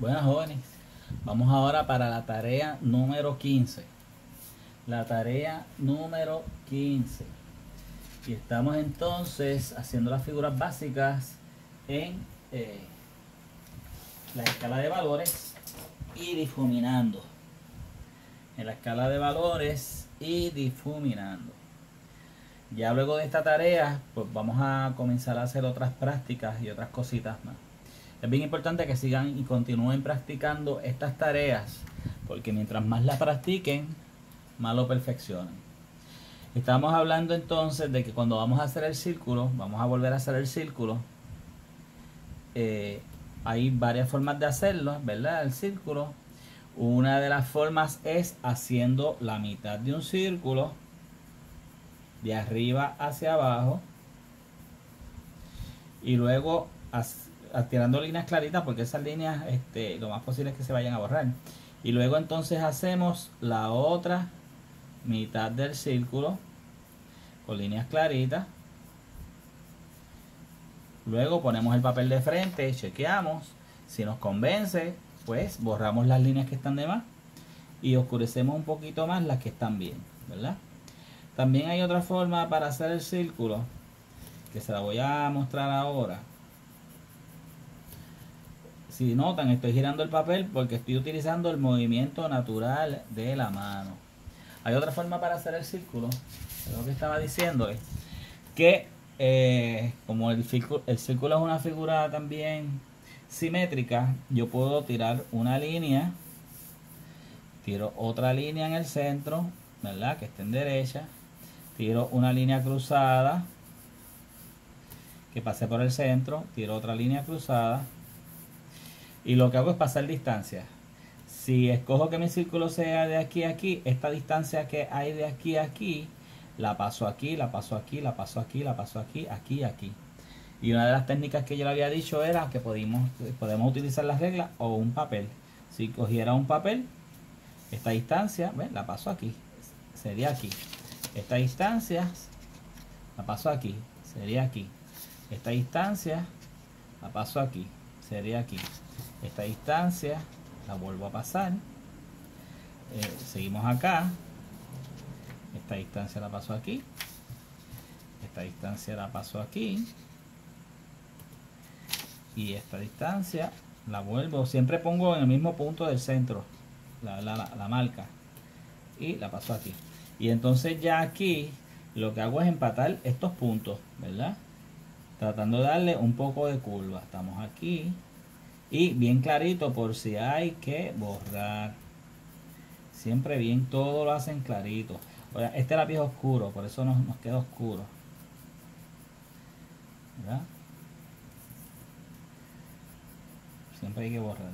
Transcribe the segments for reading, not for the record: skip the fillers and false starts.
Buenas jóvenes, vamos ahora para la tarea número 15. La tarea número 15. Y estamos entonces haciendo las figuras básicas en la escala de valores y difuminando. En la escala de valores y difuminando. Ya luego de esta tarea, pues vamos a comenzar a hacer otras prácticas y otras cositas más. Es bien importante que sigan y continúen practicando estas tareas, porque mientras más las practiquen, más lo perfeccionan. Estamos hablando entonces de que cuando vamos a hacer el círculo, vamos a volver a hacer el círculo. Hay varias formas de hacerlo, ¿verdad? El círculo. Una de las formas es haciendo la mitad de un círculo, de arriba hacia abajo, y luego tirando líneas claritas, porque esas líneas lo más posible es que se vayan a borrar. Y luego entonces hacemos la otra mitad del círculo con líneas claritas. Luego ponemos el papel de frente, chequeamos. Si nos convence, pues borramos las líneas que están de más y oscurecemos un poquito más las que están bien, ¿verdad? También hay otra forma para hacer el círculo, que se la voy a mostrar ahora. Si notan, estoy girando el papel porque estoy utilizando el movimiento natural de la mano. Hay otra forma para hacer el círculo. Lo que estaba diciendo es que como el círculo es una figura también simétrica, yo puedo tirar una línea, tiro otra línea en el centro, ¿verdad? Que esté en derecha, tiro una línea cruzada que pase por el centro, tiro otra línea cruzada. Y lo que hago es pasar distancia. Si escojo que mi círculo sea de aquí a aquí, esta distancia que hay de aquí a aquí, la paso aquí, la paso aquí, la paso aquí, la paso aquí, aquí y aquí. Y una de las técnicas que yo le había dicho era que podemos utilizar las reglas o un papel. Si cogiera un papel, esta distancia, ¿ves? La paso aquí, sería aquí. Esta distancia, la paso aquí, sería aquí. Esta distancia, la paso aquí, sería aquí. Esta distancia la vuelvo a pasar, seguimos acá, esta distancia la paso aquí, esta distancia la paso aquí y esta distancia la vuelvo, siempre pongo en el mismo punto del centro la marca y la paso aquí. Y entonces ya aquí lo que hago es empatar estos puntos, ¿verdad? Tratando de darle un poco de curva. Estamos aquí. Y bien clarito por si hay que borrar. Siempre bien, todo lo hacen clarito. Ahora, este lápiz es oscuro, por eso nos queda oscuro, ¿verdad? Siempre hay que borrar.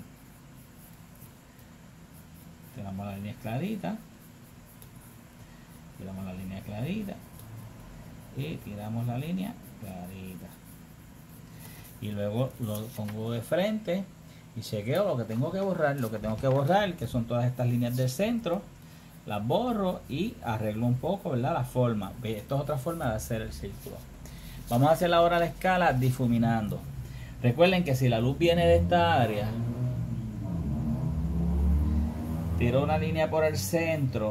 Tiramos la línea clarita. Tiramos la línea clarita. Y tiramos la línea clarita. Y luego lo pongo de frente y chequeo lo que tengo que borrar, que son todas estas líneas del centro, las borro y arreglo un poco, ¿verdad? La forma. Esto es otra forma de hacer el círculo. Vamos a hacer ahora la escala difuminando. Recuerden que si la luz viene de esta área, tiro una línea por el centro.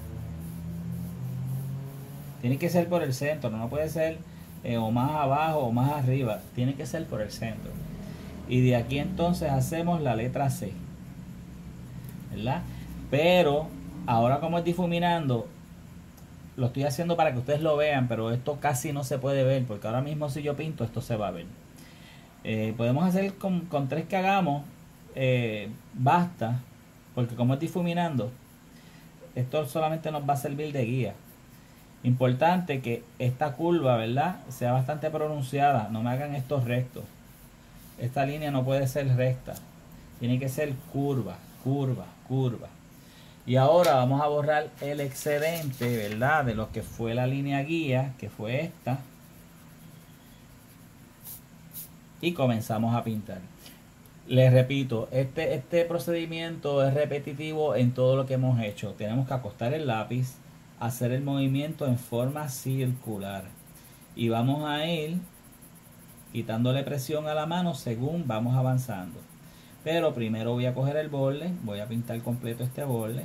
Tiene que ser por el centro, no puede ser o más abajo o más arriba, tiene que ser por el centro. Y de aquí entonces hacemos la letra C, ¿verdad? Pero ahora, como es difuminando, lo estoy haciendo para que ustedes lo vean, pero esto casi no se puede ver, porque ahora mismo si yo pinto esto se va a ver. Podemos hacer con tres que hagamos, basta, porque como es difuminando, esto solamente nos va a servir de guía. Importante que esta curva, ¿verdad?, sea bastante pronunciada. No me hagan estos rectos. Esta línea no puede ser recta. Tiene que ser curva, curva, curva. Y ahora vamos a borrar el excedente, ¿verdad?, de lo que fue la línea guía, que fue esta. Y comenzamos a pintar. Les repito, este procedimiento es repetitivo en todo lo que hemos hecho. Tenemos que acostar el lápiz, hacer el movimiento en forma circular y vamos a ir quitándole presión a la mano según vamos avanzando. Pero primero voy a coger el borde, voy a pintar completo este borde.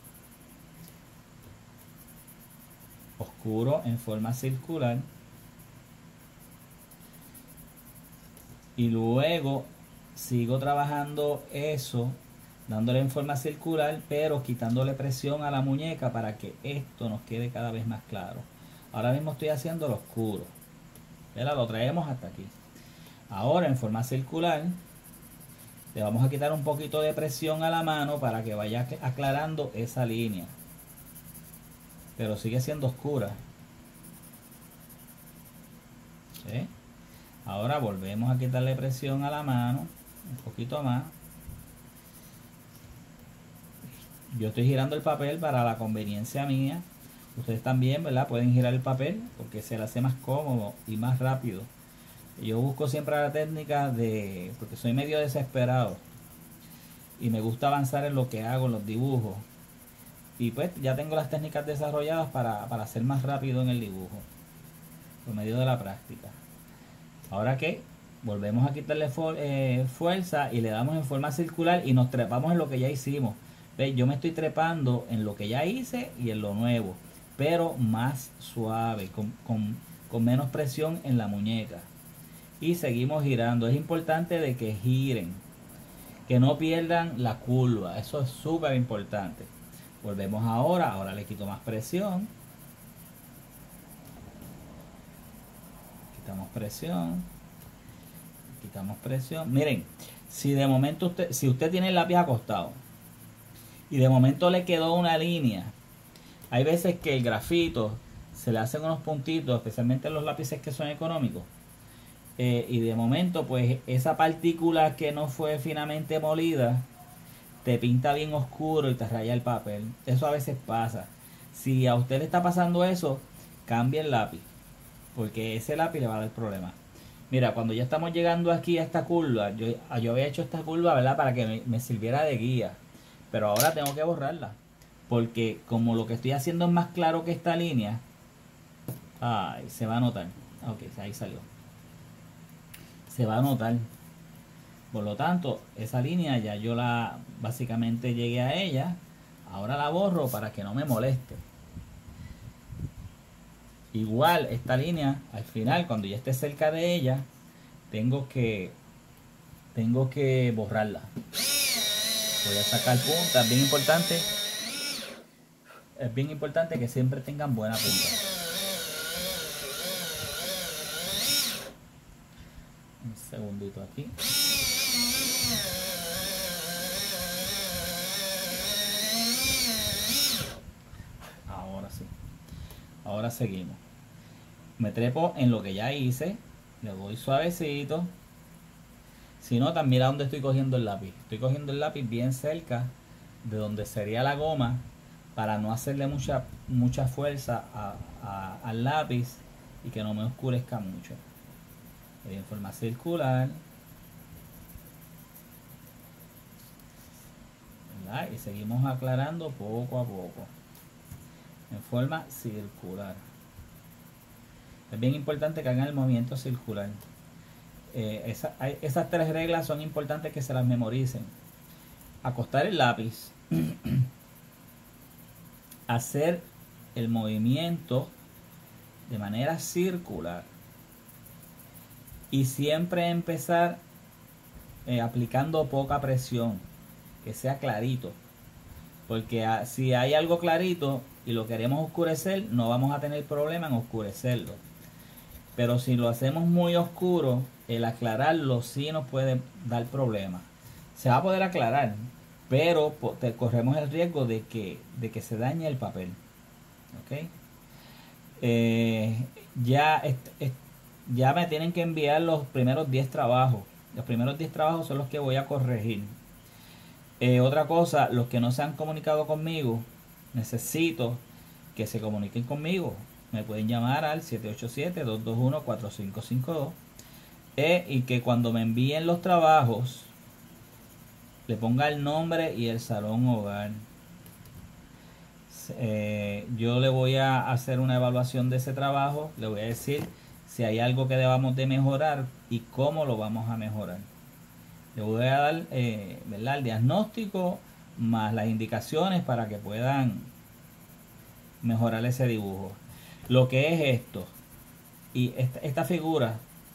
Oscuro en forma circular. Y luego sigo trabajando eso, dándole en forma circular, pero quitándole presión a la muñeca para que esto nos quede cada vez más claro. Ahora mismo estoy haciendo lo oscuro. ¿Verdad? Lo traemos hasta aquí. Ahora en forma circular le vamos a quitar un poquito de presión a la mano para que vaya aclarando esa línea. Pero sigue siendo oscura. ¿Sí? Ahora volvemos a quitarle presión a la mano. Un poquito más. Yo estoy girando el papel para la conveniencia mía. Ustedes también, ¿verdad? Pueden girar el papel porque se le hace más cómodo y más rápido. Yo busco siempre la técnica porque soy medio desesperado y me gusta avanzar en lo que hago, en los dibujos. Y pues ya tengo las técnicas desarrolladas para ser más rápido en el dibujo por medio de la práctica. Ahora que volvemos a quitarle fuerza y le damos en forma circular y nos trepamos en lo que ya hicimos. ¿Ves? Yo me estoy trepando en lo que ya hice y en lo nuevo, pero más suave, con menos presión en la muñeca. Y seguimos girando. Es importante de que giren, que no pierdan la curva. Eso es súper importante. Volvemos ahora le quito más presión. Quitamos presión. Miren, si de momento si usted tiene el lápiz acostado y de momento le quedó una línea, hay veces que el grafito se le hacen unos puntitos, especialmente en los lápices que son económicos, y de momento pues esa partícula que no fue finamente molida te pinta bien oscuro y te raya el papel. Eso a veces pasa. Si a usted le está pasando eso, cambie el lápiz, porque ese lápiz le va a dar problemas. Mira, cuando ya estamos llegando aquí a esta curva, yo había hecho esta curva, ¿verdad? Para que me sirviera de guía, pero ahora tengo que borrarla, porque como lo que estoy haciendo es más claro que esta línea, ay, se va a notar. Ok, ahí salió. Se va a notar. Por lo tanto, esa línea ya yo básicamente llegué a ella. Ahora la borro para que no me moleste. Igual esta línea, al final, cuando ya esté cerca de ella, tengo que borrarla. Voy a sacar punta. Es bien importante que siempre tengan buena punta. Un segundito aquí. Ahora sí. Ahora seguimos. Me trepo en lo que ya hice. Le voy suavecito. Si no, también mira dónde estoy cogiendo el lápiz. Estoy cogiendo el lápiz bien cerca de donde sería la goma, para no hacerle mucha fuerza al lápiz y que no me oscurezca mucho. En forma circular. ¿Verdad? Y seguimos aclarando poco a poco. En forma circular. Es bien importante que hagan el movimiento circular. Esas tres reglas son importantes que se las memoricen. Acostar el lápiz. Hacer el movimiento de manera circular. Y siempre empezar aplicando poca presión. Que sea clarito. Porque si hay algo clarito y lo queremos oscurecer, no vamos a tener problema en oscurecerlo. Pero si lo hacemos muy oscuro, el aclararlo sí nos puede dar problemas. Se va a poder aclarar, pero corremos el riesgo de que se dañe el papel. ¿Ok? Ya me tienen que enviar los primeros 10 trabajos. Los primeros 10 trabajos son los que voy a corregir. Otra cosa, los que no se han comunicado conmigo, necesito que se comuniquen conmigo. Me pueden llamar al 787-221-4552 y que cuando me envíen los trabajos le ponga el nombre y el salón hogar. Yo le voy a hacer una evaluación de ese trabajo, le voy a decir si hay algo que debamos de mejorar y cómo lo vamos a mejorar. Le voy a dar ¿verdad? El diagnóstico más las indicaciones para que puedan mejorar ese dibujo. Lo que es esto y esta figura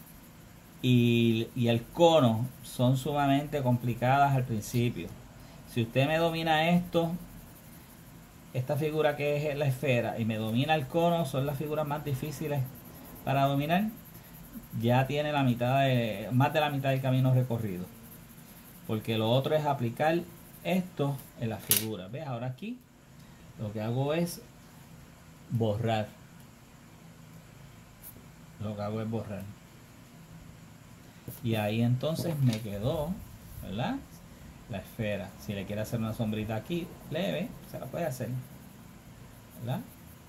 y el cono son sumamente complicadas al principio. Si usted me domina esto, esta figura que es la esfera, y me domina el cono, son las figuras más difíciles para dominar. Ya tiene la mitad más de la mitad del camino recorrido, porque lo otro es aplicar esto en la figura. ¿Ves? Ahora aquí lo que hago es borrar. Y ahí entonces me quedó, ¿verdad? La esfera. Si le quiere hacer una sombrita aquí leve, se la puede hacer, ¿verdad?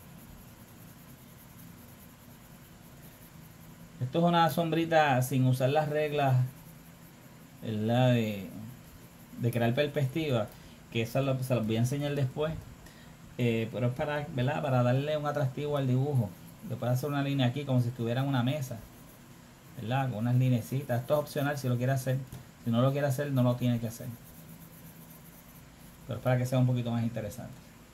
Esto es una sombrita sin usar las reglas, ¿verdad? De crear perspectiva, que eso se los voy a enseñar después. Pero es para, ¿verdad? Para darle un atractivo al dibujo. Le puede hacer una línea aquí como si estuviera en una mesa, ¿verdad? Con unas linecitas. Esto es opcional si lo quiere hacer. Si no lo quiere hacer, no lo tiene que hacer. Pero es para que sea un poquito más interesante.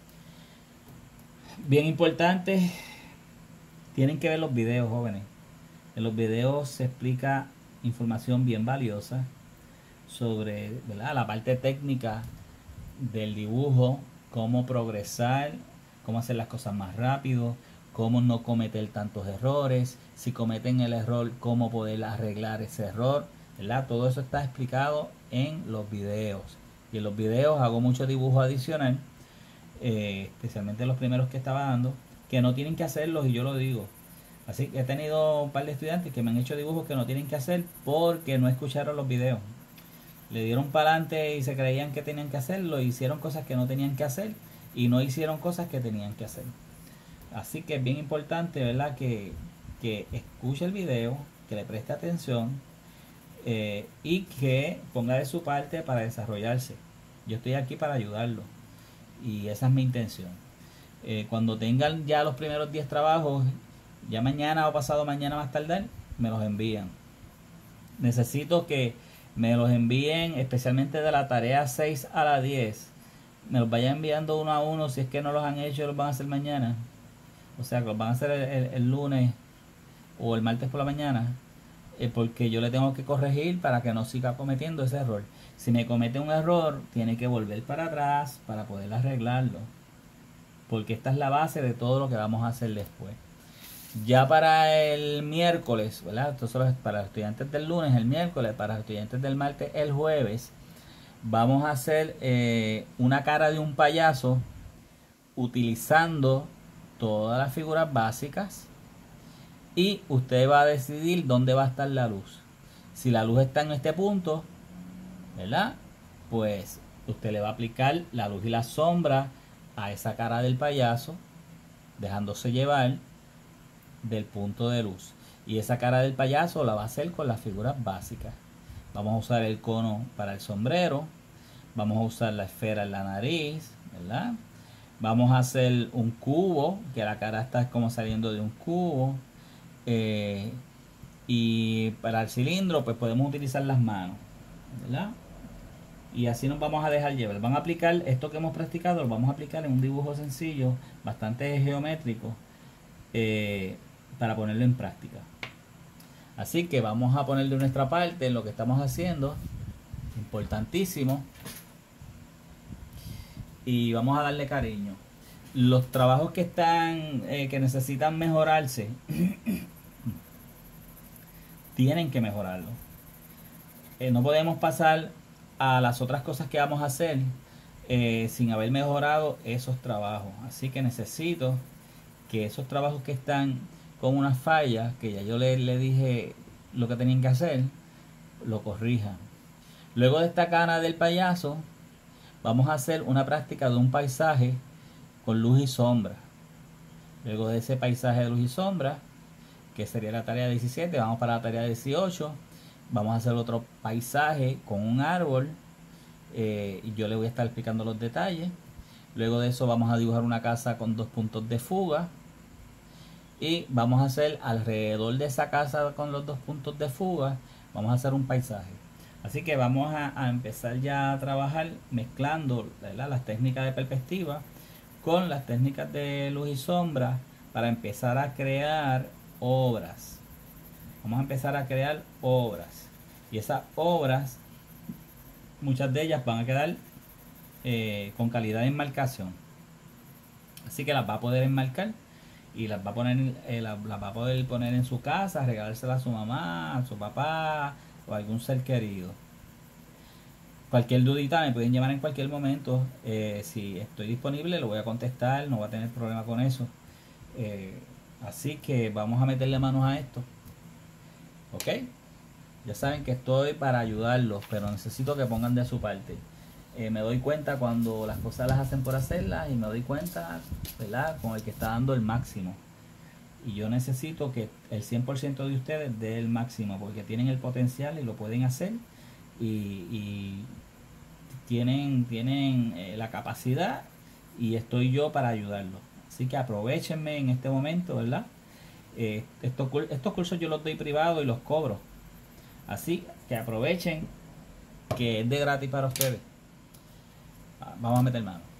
Bien importante, tienen que ver los videos, jóvenes. En los videos se explica información bien valiosa sobre, ¿verdad? La parte técnica del dibujo, cómo progresar, cómo hacer las cosas más rápido, cómo no cometer tantos errores, si cometen el error, cómo poder arreglar ese error, ¿verdad? Todo eso está explicado en los videos. Y en los videos hago mucho dibujo adicional, especialmente los primeros que estaba dando, que no tienen que hacerlos, y yo lo digo. Así que he tenido un par de estudiantes que me han hecho dibujos que no tienen que hacer porque no escucharon los videos. Le dieron para adelante y se creían que tenían que hacerlo, e hicieron cosas que no tenían que hacer y no hicieron cosas que tenían que hacer. Así que es bien importante, ¿verdad? Que escuche el video, que le preste atención y que ponga de su parte para desarrollarse. Yo estoy aquí para ayudarlo y esa es mi intención. Cuando tengan ya los primeros 10 trabajos, ya mañana o pasado mañana más tardar, me los envían. Necesito que me los envíen, especialmente de la tarea 6 a la 10. Me los vayan enviando uno a uno. Si es que no los han hecho, los van a hacer mañana. O sea, que los van a hacer el lunes o el martes por la mañana. Porque yo le tengo que corregir para que no siga cometiendo ese error. Si me comete un error, tiene que volver para atrás para poder arreglarlo. Porque esta es la base de todo lo que vamos a hacer después. Ya para el miércoles, ¿verdad? Esto solo es para los estudiantes del lunes, el miércoles, para los estudiantes del martes, el jueves, vamos a hacer una cara de un payaso utilizando todas las figuras básicas y usted va a decidir dónde va a estar la luz. Si la luz está en este punto, ¿verdad? Pues usted le va a aplicar la luz y la sombra a esa cara del payaso, dejándose llevar del punto de luz, y esa cara del payaso la va a hacer con las figuras básicas. Vamos a usar el cono para el sombrero, vamos a usar la esfera en la nariz, ¿verdad? Vamos a hacer un cubo, que la cara está como saliendo de un cubo, y para el cilindro pues podemos utilizar las manos, ¿verdad? Y así nos vamos a dejar llevar. Van a aplicar esto que hemos practicado, lo vamos a aplicar en un dibujo sencillo, bastante geométrico, para ponerlo en práctica. Así que vamos a poner de nuestra parte en lo que estamos haciendo, importantísimo, y vamos a darle cariño. Los trabajos que están que necesitan mejorarse tienen que mejorarlo. No podemos pasar a las otras cosas que vamos a hacer sin haber mejorado esos trabajos. Así que necesito que esos trabajos que están con unas fallas, que ya yo le dije lo que tenían que hacer, lo corrijan. Luego de esta cara del payaso, vamos a hacer una práctica de un paisaje con luz y sombra. Luego de ese paisaje de luz y sombra, que sería la tarea 17, vamos para la tarea 18. Vamos a hacer otro paisaje con un árbol, y yo le voy a estar explicando los detalles. Luego de eso vamos a dibujar una casa con 2 puntos de fuga, y vamos a hacer alrededor de esa casa con los 2 puntos de fuga, vamos a hacer un paisaje. Así que vamos a empezar ya a trabajar mezclando, ¿verdad?, las técnicas de perspectiva con las técnicas de luz y sombra para empezar a crear obras. Vamos a empezar a crear obras. Y esas obras, muchas de ellas van a quedar con calidad de enmarcación. Así que las va a poder enmarcar y las va a poner, las va a poder poner en su casa, regalárselas a su mamá, a su papá o a algún ser querido. Cualquier dudita me pueden llamar en cualquier momento. Si estoy disponible lo voy a contestar, no voy a tener problema con eso. Así que vamos a meterle manos a esto. ¿Ok? Ya saben que estoy para ayudarlos, pero necesito que pongan de su parte. Me doy cuenta cuando las cosas las hacen por hacerlas y me doy cuenta, ¿verdad?, con el que está dando el máximo. Y yo necesito que el 100% de ustedes dé el máximo porque tienen el potencial y lo pueden hacer y tienen la capacidad y estoy yo para ayudarlos. Así que aprovechenme en este momento, ¿verdad? Estos cursos yo los doy privado y los cobro. Así que aprovechen que es de gratis para ustedes. Vamos a meter mano.